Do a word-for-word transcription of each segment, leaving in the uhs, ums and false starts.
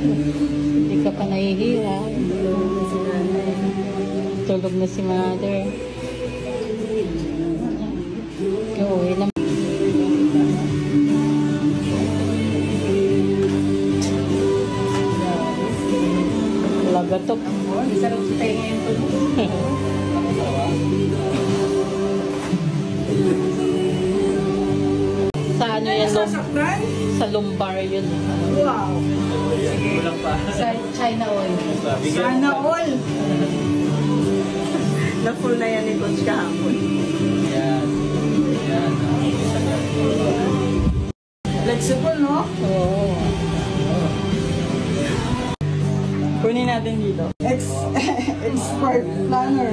Hindi ka pa nahihira. Tulog na si mother. Uwi na. Lagatok. Sarap sa tayo ngayon po. Sa ano yan? Sa lumbar yun. Wow. Sige. Sa China oil. China oil. Na-full na yan ni Coach kahapon. Yan. Yan. Flexible, no? Oo. Kunin natin dito. Ex expert planner.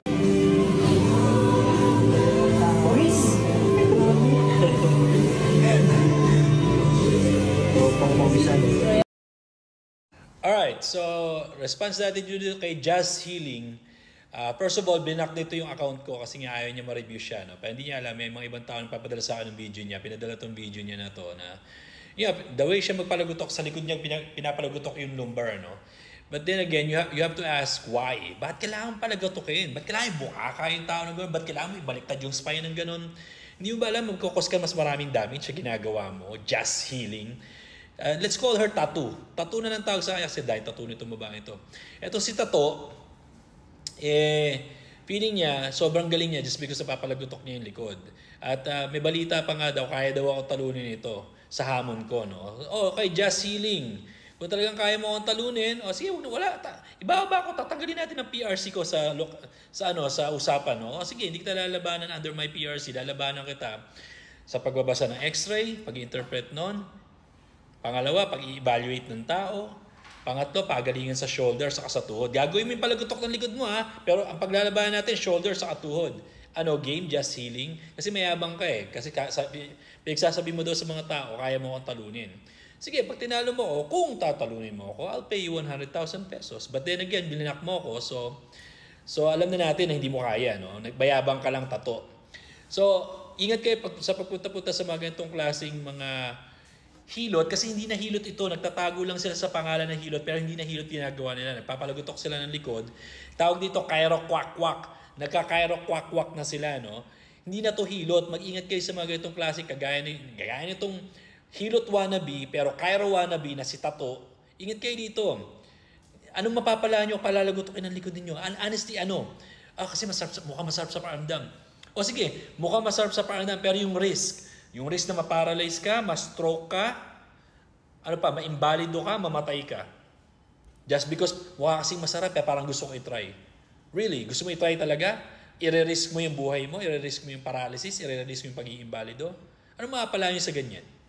Alright, so response natin dito kay Jazz Healing. Uh, first of all, blinak dito yung account ko kasi nga ayaw niya ma-review siya. No? Pero hindi niya alam, may mga ibang tao papadala sa akin ng video niya. Pinadala tong video niya na to na yeah, the way siya magpalagutok sa likod niya, pinapalagutok yung lumbar. No? But then again, you have, you have to ask why. Bakit kailangan palagutokin? Bakit kailangan bukaka yung tao ng gano'n? Bakit kailangan mo ibaliktad yung spine ng gano'n? Hindi mo ba alam, magkukos ka mas maraming damage sa ginagawa mo. Jazz Healing. Uh, let's call her Tattoo. Tattoo na ng tawag sa kanya kasi dahil tattoo nito babae ito. Ito si Tattoo, eh, feeling niya, sobrang galing niya just because napapalagutok niya yung likod. At uh, may balita pa nga daw, kaya daw ako talunin ito sa hamon ko. No? Oh, kay Jazz Healing. Kung talagang kaya mo akong talunin, o oh, sige, wala. Ta ibaba ko, tatanggalin natin ang P R C ko sa, sa, ano, sa usapan. No? O sige, hindi kita lalabanan under my P R C. Lalabanan kita sa pagbabasa ng x-ray, pag-interpret nun. Pangalawa, pag-i-evaluate ng tao. Pangatlo, pagalingan sa shoulder sa tuhod. Gagawin mo yung palagutok ng likod mo ha. Pero ang paglalabanan natin, shoulder sa tuhod. Ano, game, Jazz Healing. Kasi mayabang ka eh. Kasi sabi, pinagsasabi mo daw sa mga tao, kaya mo akong talunin. Sige, pag tinalo mo ako, kung tatalunin mo ako, I'll pay you one hundred thousand pesos. But then again, bilinak mo ako. So, so alam na natin na hindi mo kaya. No? Nagbayabang ka lang tato. So, ingat kayo sa pagpunta-punta sa mga ganitong klaseng mga hilot, kasi hindi na hilot ito, nagtatago lang sila sa pangalan ng hilot pero hindi na hilot ginagawa nila, nagpapalagutok sila ng likod. Tawag dito chiroquack-quack, nagka-chiroquack-quack na sila, no? Hindi na to hilot, mag-ingat kayo sa mga ganitong klase, kagaya kagaya nitong hilot wannabe pero chiro wannabe na si Tattoo. Ingat kayo dito. Anong mapapala nyo palalagutokin ng likod ninyo? Honestly, ano? Ah, kasi masarap, mukhang masarap sa pakiramdam. O sige, mukhang masarap sa pakiramdam pero yung risk, yung risk na ma-paralyze ka, ma-stroke ka, ano pa, ma-invalido ka, mamatay ka. Just because mukha kasing masarap, eh, parang gusto ko i-try. Really? Gusto mo i-try talaga? I-risk mo yung buhay mo, i-risk mo yung paralysis, i-risk mo yung pag-iimbalido? Ano mapapala nyo sa ganyan?